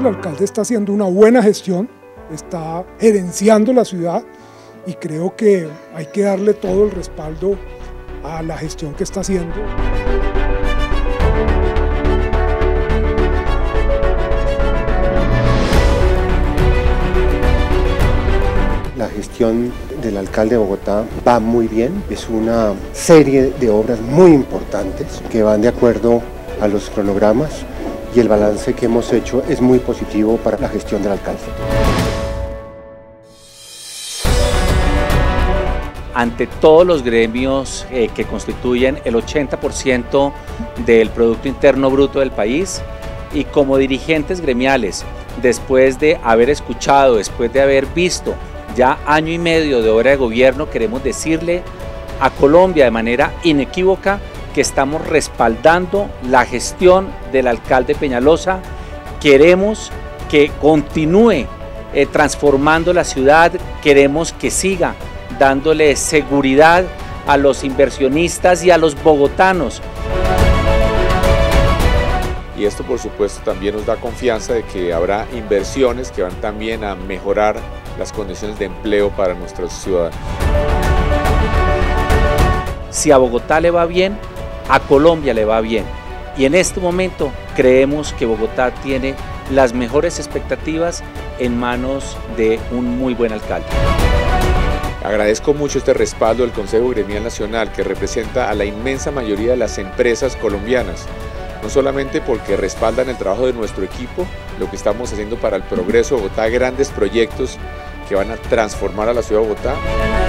el alcalde está haciendo una buena gestión, está gerenciando la ciudad y creo que hay que darle todo el respaldo a la gestión que está haciendo. La gestión del alcalde de Bogotá va muy bien, es una serie de obras muy importantes que van de acuerdo a los cronogramas y el balance que hemos hecho es muy positivo para la gestión del alcalde. Ante todos los gremios que constituyen el 80% del Producto Interno Bruto del país y como dirigentes gremiales, después de haber escuchado, después de haber visto ya año y medio de obra de gobierno, queremos decirle a Colombia de manera inequívoca que estamos respaldando la gestión del alcalde Peñalosa. Queremos que continúe transformando la ciudad, queremos que siga dándole seguridad a los inversionistas y a los bogotanos. Y esto por supuesto también nos da confianza de que habrá inversiones que van también a mejorar las condiciones de empleo para nuestros ciudadanos. Si a Bogotá le va bien, a Colombia le va bien. Y en este momento creemos que Bogotá tiene las mejores expectativas en manos de un muy buen alcalde. Agradezco mucho este respaldo del Consejo Gremial Nacional que representa a la inmensa mayoría de las empresas colombianas, no solamente porque respaldan el trabajo de nuestro equipo, lo que estamos haciendo para el progreso de Bogotá, grandes proyectos que van a transformar a la ciudad de Bogotá.